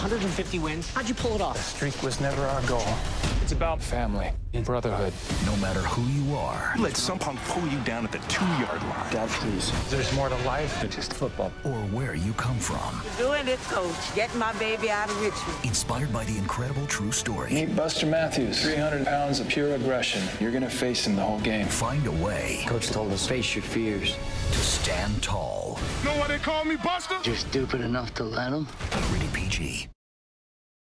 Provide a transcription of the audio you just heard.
150 wins. How'd you pull it off? The streak was never our goal. It's about family and brotherhood. No matter who you are. Let some punk pull you down at the 2-yard line. Dad, please. There's more to life than just football. Or where you come from. Doing it, Coach. Getting my baby out of Richmond. Inspired by the incredible true story. Meet Buster Matthews. 300 pounds of pure aggression. You're going to face him the whole game. Find a way. Coach told us, face your fears. To stand tall. Know why they call me Buster? You're stupid enough to let him. Rated PG.